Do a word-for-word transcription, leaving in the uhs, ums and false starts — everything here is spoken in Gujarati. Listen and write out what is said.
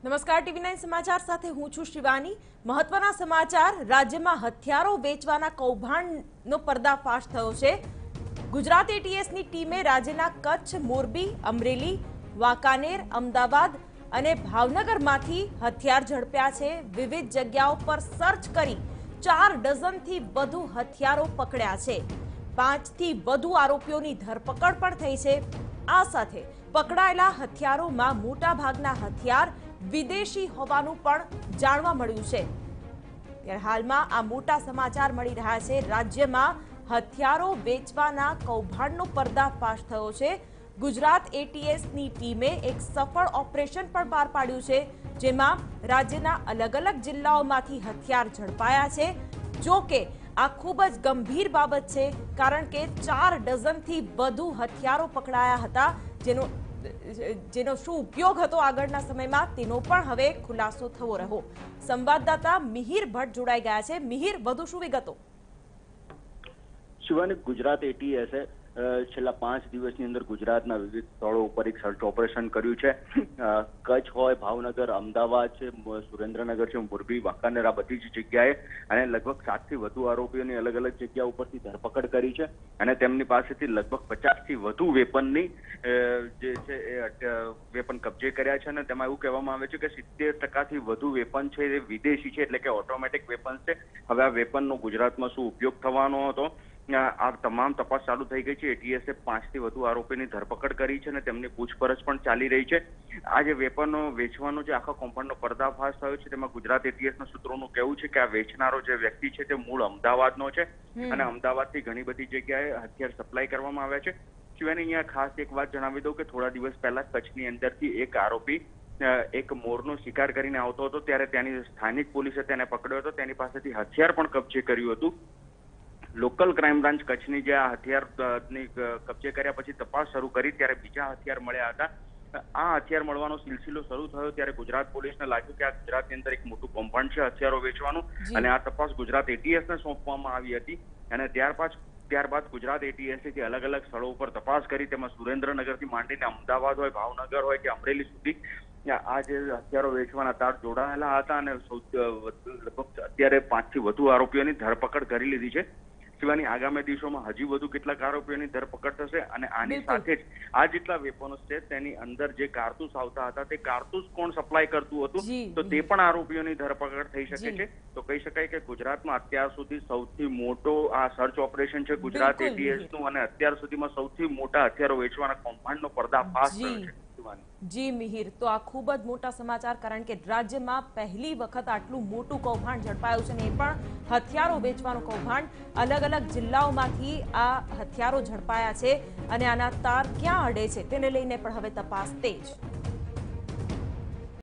નમસ્કાર, ટીવી નાઇન સમાચાર સાથે હું છું શિવાની। મહત્વના સમાચાર। રાજ્યમાં હથિયારો વેચવાના કૌભાંડનો પર્દાફાશ થયો છે। ગુજરાત એટીએસની ટીમે રાજ્યના કચ્છ, મોરબી, અમરેલી, વાંકાનેર, અમદાવાદ અને ભાવનગરમાંથી હથિયાર ઝડપ્યા છે। વિવિધ જગ્યાઓ પર સર્ચ કરી ચાર ડઝનથી વધુ હથિયારો પકડ્યા છે। પાંચથી વધુ આરોપીઓની ધરપકડ પણ થઈ છે। આ સાથે પકડાયેલા હથિયારોમાં મોટા ભાગના હથિયાર વિદેશી હોવાનું પણ જાણવા મળ્યું છે। ત્યારે હાલમાં આ મોટા સમાચાર મળી રહ્યા છે। રાજ્યમાં હથિયારો વેચવાના કૌભાંડનો પર્દાફાશ થયો છે। ગુજરાત એટીએસની ટીમે એક સફળ ઓપરેશન પણ પાર પાડ્યું છે, જેમાં રાજ્યના અલગ અલગ જિલ્લાઓમાંથી હથિયાર ઝડપાયા છે। જો કે આ ખૂબ જ ગંભીર બાબત છે, કારણ કે ચાર ડઝનથી વધુ હથિયારો પકડાયા હતા, જેનો જેનો શું ઉપયોગ હતો આગળના સમયમાં તેનો પણ હવે ખુલાસો થવો રહ્યો। સંવાદદાતા મિહિર ભટ્ટ જોડાઈ ગયા છે। મિહિર, વધુ શું વિગતો? શિવાની, ગુજરાત એટીએસે છેલ્લા પાંચ દિવસની અંદર ગુજરાતના વિવિધ સ્થળો ઉપર એક સર્ચ ઓપરેશન કર્યું છે। કચ્છ હોય, ભાવનગર, અમદાવાદ છે, સુરેન્દ્રનગર છે, મોરબી, વાંકાનેર, આ બધી જ જગ્યાએ અને લગભગ સાતથી વધુ આરોપીઓની અલગ અલગ જગ્યા ઉપરથી ધરપકડ કરી છે અને તેમની પાસેથી લગભગ પચાસથી વધુ વેપનની જે છે એ વેપન કબજે કર્યા છે અને તેમાં એવું કહેવામાં આવે છે કે સિત્તેર ટકાથી વધુ વેપન છે એ વિદેશી છે, એટલે કે ઓટોમેટિક વેપન છે। હવે આ વેપનનો ગુજરાતમાં શું ઉપયોગ થવાનો હતો, આ તમામ તપાસ ચાલુ થઈ ગઈ છે। એટીએસે પાંચથી વધુ આરોપીની ધરપકડ કરી છે અને તેમની પૂછપરછ પણ ચાલી રહી છે। આ જે વેપનો વેચવાનો જે આખા કૌભાંડનો પર્દાફાશ થયો છે, તેમાં ગુજરાત એટીએસના સૂત્રોનું કહેવું છે કે આ વેચનારો જે વ્યક્તિ છે તે મૂળ અમદાવાદનો છે અને અમદાવાદથી ઘણી બધી જગ્યાએ હથિયાર સપ્લાય કરવામાં આવ્યા છે। સિવાય અહીંયા ખાસ એક વાત જણાવી દઉં કે થોડા દિવસ પહેલા કચ્છની અંદરથી એક આરોપી એક મોરનો શિકાર કરીને આવતો હતો, ત્યારે ત્યાંની સ્થાનિક પોલીસે તેને પકડ્યો હતો, તેની પાસેથી હથિયાર પણ કબજે કર્યું હતું। લોકલ ક્રાઇમ બ્રાન્ચ કચ્છની જે આ હથિયારની કબજે કર્યા પછી તપાસ શરૂ કરી, ત્યારે બીજા હથિયાર મળ્યા હતા। આ હથિયાર મળવાનો સિલસિલો શરૂ થયો ત્યારે ગુજરાત પોલીસને લાગ્યું કે આ ગુજરાતની અંદર એક મોટું કૌભાંડ છે હથિયારો વેચવાનું અને આ તપાસ ગુજરાત એટીએસને સોંપવામાં આવી હતી અને ત્યારબાદ ત્યારબાદ ગુજરાત એટીએસે જે અલગ અલગ સ્થળો ઉપર તપાસ કરી, તેમાં સુરેન્દ્રનગરથી માંડીને અમદાવાદ હોય, ભાવનગર હોય કે અમરેલી સુધી આ જે હથિયારો વેચવાના તાર જોડાયેલા હતા અને લગભગ અત્યારે પાંચથી વધુ આરોપીઓની ધરપકડ કરી લીધી છે। સિવાયની આગામી દિવસોમાં હજી વધુ કેટલાક આરોપીઓની ધરપકડ થશે અને આની સાથે જ આ જેટલા વેપનો છે તેની અંદર જે કારતૂસ આવતા હતા તે કારતૂસ કોણ સપ્લાય કરતું હતું તો તે પણ આરોપીઓની ધરપકડ થઈ શકે છે। તો કહી શકાય કે ગુજરાતમાં અત્યાર સુધી સૌથી મોટો આ સર્ચ ઓપરેશન છે ગુજરાત એટીએસ નું અને અત્યાર સુધીમાં સૌથી મોટા હથિયારો વેચવાના કૌભાંડનો પર્દાફાશ થયો છે। જી મિહિર, તો આ ખૂબ જ મોટા સમાચાર, કારણ કે રાજ્યમાં પહેલી વખત આટલું મોટું કૌભાંડ ઝડપાયું છે ને એ પણ હથિયારો વેચવાનું કૌભાંડ। અલગ અલગ જિલ્લાઓમાંથી આ હથિયારો ઝડપાયા છે અને આના તાર ક્યાં અડે છે તેને લઈને પણ હવે તપાસ તેજ।